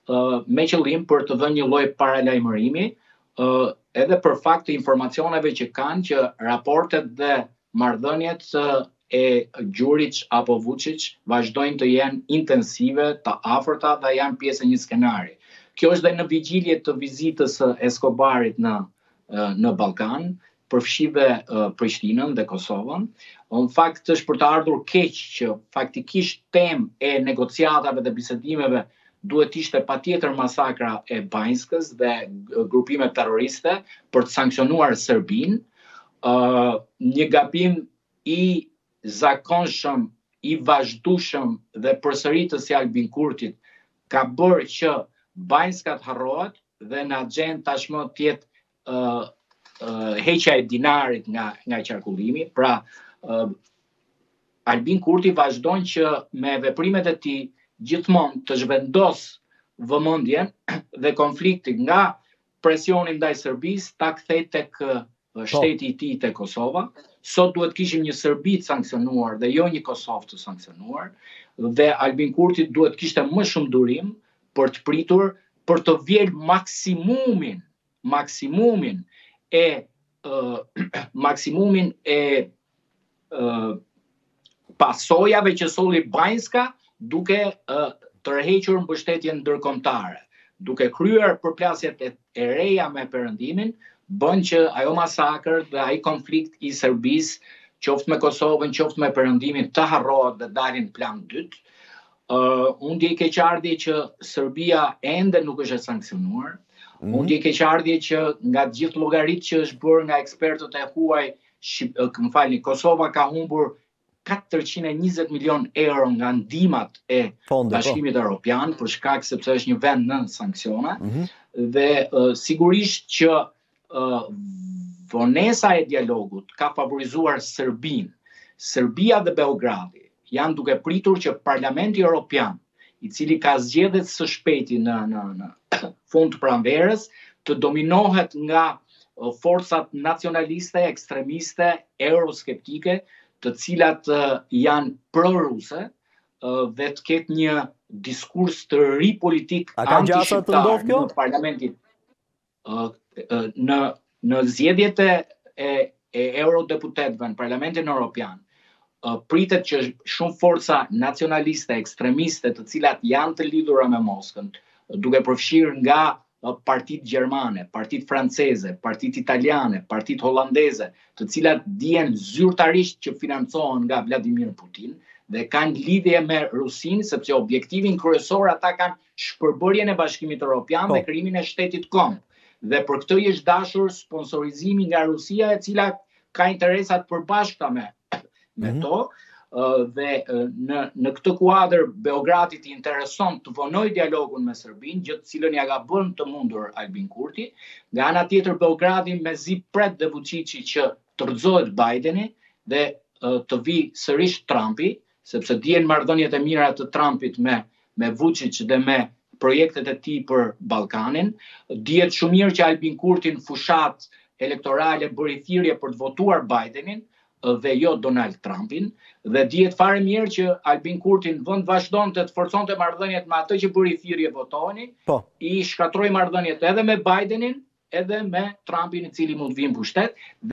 me qëllim për të dhënë një lloj paralajmërimi, edhe për fakt të informacioneve që kanë që raportet dhe marrëdhëniet e Gjuriç apo Vučić vazhdojnë të jenë intensive, të afërta dhe janë pjesë e një skenari. Kjo është dhe në vigjilje të vizitës së Escobarit në Ballkan, përfshive Prishtinën dhe Kosovën. Në fakt është për të ardhur keq që faktikisht temë e negociatave dhe bisedimeve duhet ishte patjetër masakra e Banjskës dhe grupime terroriste për të sankcionuar Serbinë. Një gabim i zakonshëm, i vazhdueshëm dhe përsëritës si Albin Kurtit ka bërë që Banjska të harrohet dhe në agjendë tashmë të jetë heqja e dinarit nga qarkullimi. Pra, Albin Kurti vazhdon që me veprimet e tij gjithmonë të zhvendos vëmendjen dhe konflikti nga presioni ndaj Serbisë ta kthej tek shteti i tij, tek Kosova. Sot duhet kishim një Serbi të sankcionuar dhe jo një Kosovë të sankcionuar, dhe Albin Kurti duhet kishte më shumë durim për të pritur, për të vjedhur maksimumin e pasojave që solli Banjska duke tërhequr mbështetjen ndërkombëtare, duke kryer përplasjet e reja me Perëndimin, bën që ajo masakër dhe ai konflikt i Serbisë, qoftë me Kosovën, qoftë me Perëndimin, të harrohet dhe dalin plan 2. Unë ndjej keqardhje që Serbia ende nuk është e sankcionuar. Unë ndjej keqardhje që nga të gjithë llogaritë që është bërë nga ekspertët e huaj, Kosova ka humbur 420 milion euro nga ndihmat e Bashkimit Evropian për shkak sepse është një vend nën sanksione. Dhe sigurisht që vonesa e dialogut ka favorizuar Serbinë. Serbia dhe Beogradi janë duke pritur që Parlamenti Evropian, i cili ka zgjedhjet së shpejti në fund të pranverës, të dominohet nga forcat nacionaliste, ekstremiste, euroskeptike, të cilat janë pro-ruse dhe të ketë një diskurs të ri politik anti-shqiptar në parlamentin. Në zgjedhjet e eurodeputetëve në Parlamentin Evropian, pritet që shumë forca nacionaliste, ekstremiste, të cilat janë të lidhura me Moskën, duke përfshirë nga partitë gjermane, partitë franceze, partitë italiane, partitë holandeze, të cilat dihen zyrtarisht që financohen nga Vladimir Putin dhe kanë lidhje me Rusinë, sepse objektivin kryesor ata kanë shpërbërjen e Bashkimit Evropian dhe krijimin e shtetit kombë. Dhe për këtë i është dashur sponsorizimi nga Rusia, e cila ka interesa të përbashkëta me to, dhe në këtë kuadër Beogradit i intereson të vonojë dialogun me Serbinë, gjë të cilën ja ka bërë të mundur Albin Kurti. Nga ana tjetër Beogradi mezi pret dhe Vučići që të rrëzohet Bideni dhe të vi sërish Trumpi, sepse dihen marrëdhëniet e mira të Trumpit me Vučić dhe me projektet e tij për Ballkanin. Dihet shumë mirë që Albin Kurti në fushat elektorale bëri thirrje për të votuar Bidenin dhe jo Donald Trumpin, dhe dihet fare mirë që Albin Kurti në vend vazhdonte të forconte marrëdhëniet me atë që bëri thirrje votoheni, i shkatroi marrëdhëniet edhe me Bidenin, edhe me Trumpin, i cili mund të vijë në pushtet.